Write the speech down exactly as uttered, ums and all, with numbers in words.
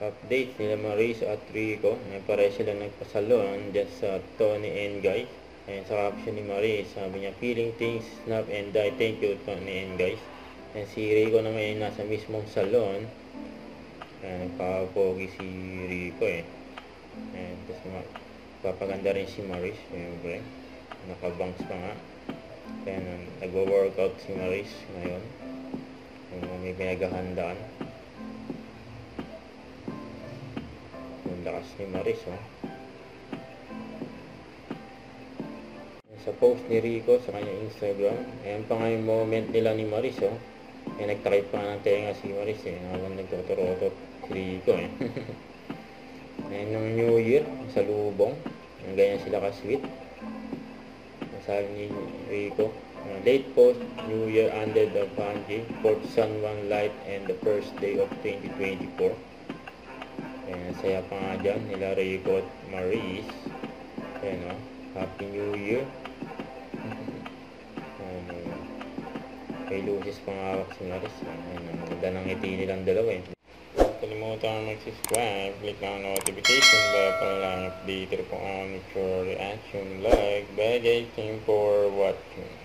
update nila Maurice at Rico. Ayan, pare sila nagpasalon dyan sa Tony and Guys. Ayan, sa caption ni Maurice, sabi niya, feeling things, snap and die. Thank you, Tony and Guys. Ayan, si Rico naman ay nasa mismong salon. Ayan, nagpapogi si Rico eh. Ayan, tapos papaganda rin si Maurice. Siyempre, nakabangs pa nga. Ayan, nagwo-workout si Maurice ngayon. Ayan, may pinaghahandaan. Ang lakas ni Maurice, oh. Sa post ni Rico sa kanyang Instagram, ayan pa nga yung moment nila ni Maurice, oh. Ayan, nagtakip pa nga ng tenga si Maurice, eh. Habang nagtuturotot si Rico, eh. Ayan, ng New Year, sa lubong. Ayan, ganyan sila ka-sweet. Sabi ni Rico, uh, late post, New Year under the Panji, fourth Sun One Light and the first day of twenty twenty-four. Ayan, saya pa nga dyan nila Rico at Maurice. Ayan, oh. Happy New Year. Ayan, uh, kay Lucis pangawak si Maurice. Ayan, ang ganda ng ngiti nilang dalawa eh. Huwag kalimutan mag-subscribe, click ang notification bell para lang updated po ang future reaction. Like, bye guys, thank you for watching.